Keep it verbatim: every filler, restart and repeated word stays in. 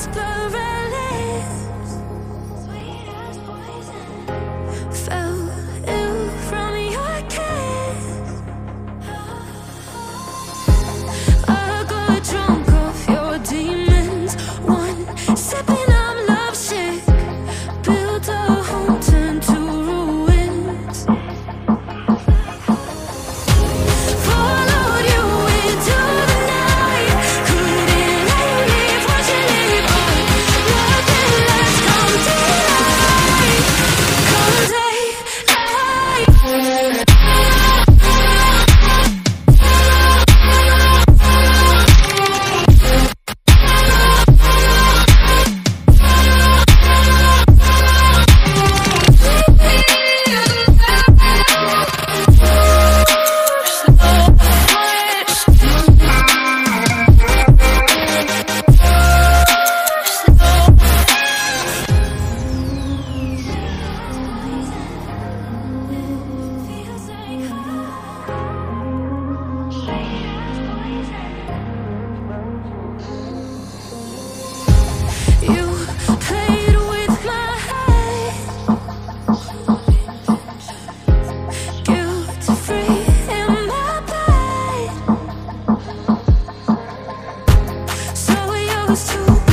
desperate lips, sweet as poison, fell ill from your kiss. I got drunk off your demons, one sipping, I'm lovesick, built a home, turned to ruins. Followed you into the night, couldn't let you leave, watch you leave on. Nothing less come to life, come daylight. You played with my head, guilt-free in my bed, so used to